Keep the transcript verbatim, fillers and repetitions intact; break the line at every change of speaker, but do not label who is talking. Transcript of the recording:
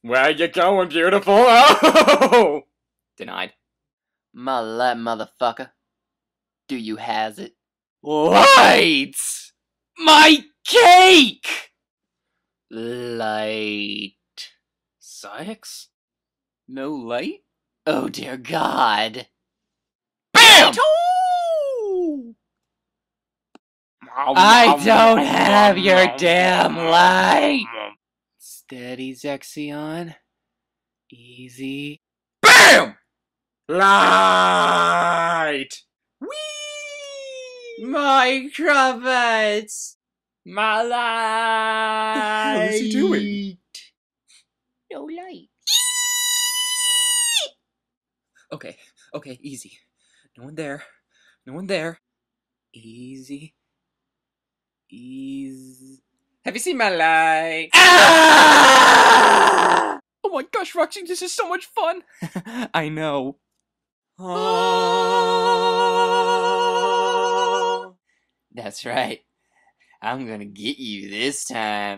Where you going, beautiful? Oh! Denied.
Mah Light, motherfucker. Do you has it?
Light! My cake!
Light.
Sex? No light?
Oh dear God.
BAM!
I don't have your damn light! Steady, Zexion. Easy.
BAM! Light! Whee!
My crumpets!
My light!
What
is he doing?
No light.
Okay, okay, easy. No one there. No one there. Easy. Easy. Have you seen my light?
Ah!
Oh my gosh, Roxy, this is so much fun! I know.
That's right. I'm gonna get you this time.